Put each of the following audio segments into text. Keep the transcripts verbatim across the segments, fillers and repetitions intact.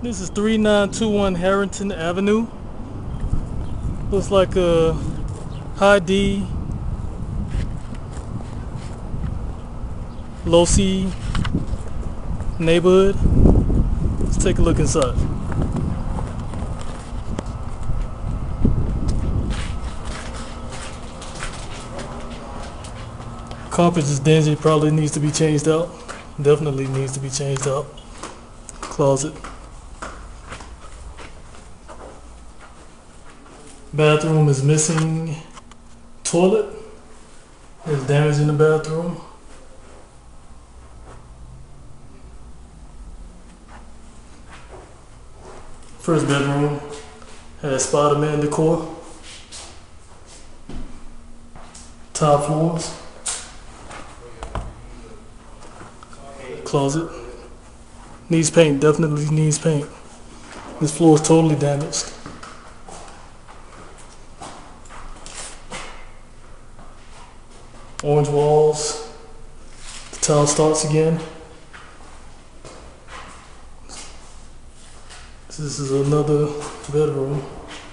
This is three nine two one Harrington Avenue. Looks like a high D, low C neighborhood. Let's take a look inside. Carpet is dingy, probably needs to be changed out. Definitely needs to be changed out. Closet. Bathroom is missing toilet. There's damage in the bathroom. First bedroom has Spider-Man decor. Top floors. Closet. Needs paint, definitely needs paint. This floor is totally damaged. Orange walls. The tile starts again. This is another bedroom.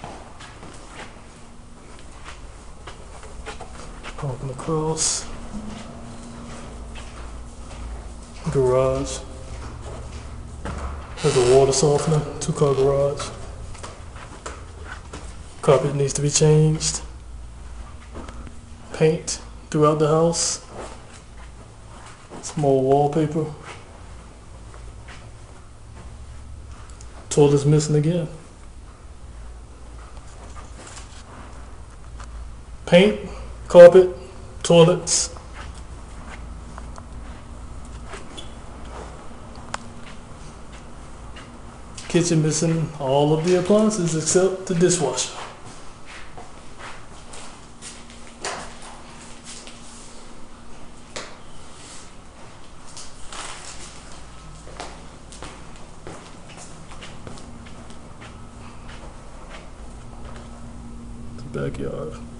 Walking across. Garage. There's a water softener, two car garage. Carpet needs to be changed. Paint throughout the house. Small wallpaper. Toilet's missing again. Paint, carpet, toilets. Kitchen missing all of the appliances except the dishwasher. The backyard.